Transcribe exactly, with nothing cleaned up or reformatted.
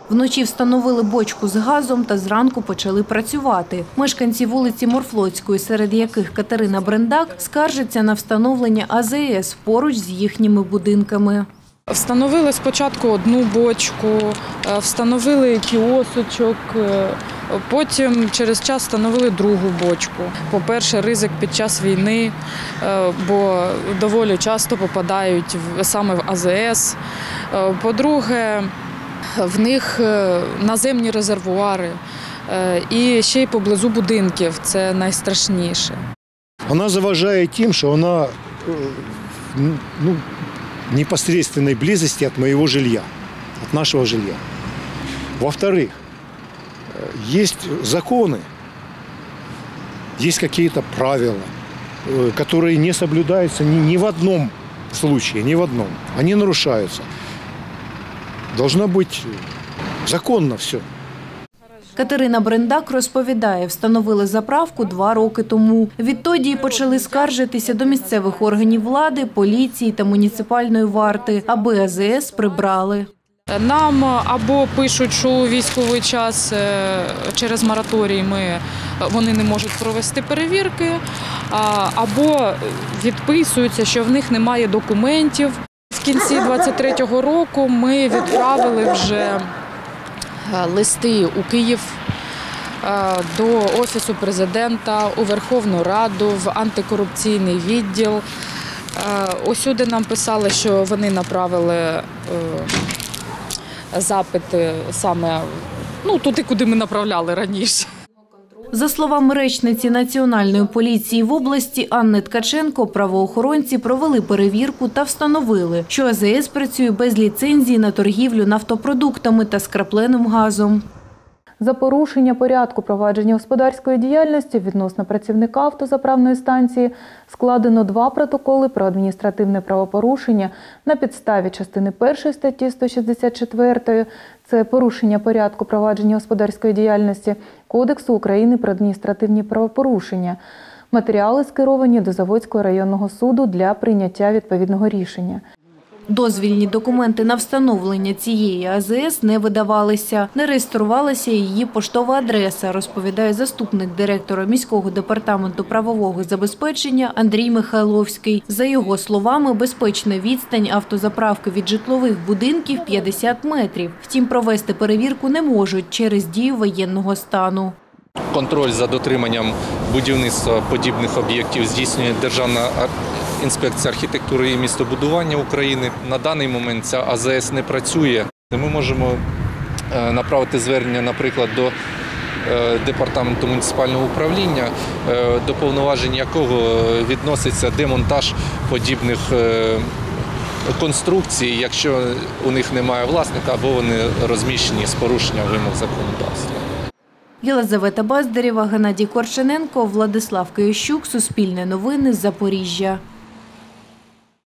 Вночі встановили бочку з газом та зранку почали працювати. Мешканці вулиці Морфлотської, серед яких Катерина Брендак, скаржаться на встановлення А З С поруч з їхніми будинками. Встановили спочатку одну бочку, встановили кіосочок, потім через час встановили другу бочку. По-перше, ризик під час війни, бо доволі часто попадають саме в А З С. По-друге, в них наземні резервуари і ще й поблизу будинків. Це найстрашніше. Вона заважає тим, що вона ну, в непосредственной близости от моего жилья, от нашего жилья. Во-вторых, есть законы, есть какие-то правила, которые не соблюдаются ни, ни в одном случае, ни в одном. Они нарушаются. Должно быть законно все. Катерина Брендак розповідає, встановили заправку два роки тому. Відтоді й почали скаржитися до місцевих органів влади, поліції та муніципальної варти, аби А З С прибрали. Нам або пишуть, що у військовий час через мораторій ми, вони не можуть провести перевірки, або відписуються, що в них немає документів. В кінці двадцять третього року ми відправили вже листи у Київ, до Офісу Президента, у Верховну Раду, в антикорупційний відділ. Усюди нам писали, що вони направили запити саме ну, туди, куди ми направляли раніше. За словами речниці Національної поліції в області Анни Ткаченко, правоохоронці провели перевірку та встановили, що А З С працює без ліцензії на торгівлю нафтопродуктами та скрапленим газом. За порушення порядку провадження господарської діяльності відносно працівника автозаправної станції складено два протоколи про адміністративне правопорушення на підставі частини першої статті сто шістдесят чотири – це порушення порядку провадження господарської діяльності Кодексу України про адміністративні правопорушення. Матеріали скеровані до Заводського районного суду для прийняття відповідного рішення. Дозвільні документи на встановлення цієї А З С не видавалися. Не реєструвалася її поштова адреса, розповідає заступник директора міського департаменту правового забезпечення Андрій Михайловський. За його словами, безпечна відстань автозаправки від житлових будинків – п'ятдесят метрів. Втім, провести перевірку не можуть через дію воєнного стану. Контроль за дотриманням будівництва подібних об'єктів здійснює Державна інспекція архітектури і містобудування України. На даний момент ця А З С не працює. Ми можемо направити звернення, наприклад, до Департаменту муніципального управління, до повноважень якого відноситься демонтаж подібних конструкцій, якщо у них немає власника або вони розміщені з порушенням вимог законодавства. Єлизавета Баздарєва, Геннадій Корчененко, Владислав Киящук, Суспільне новини, Запоріжжя.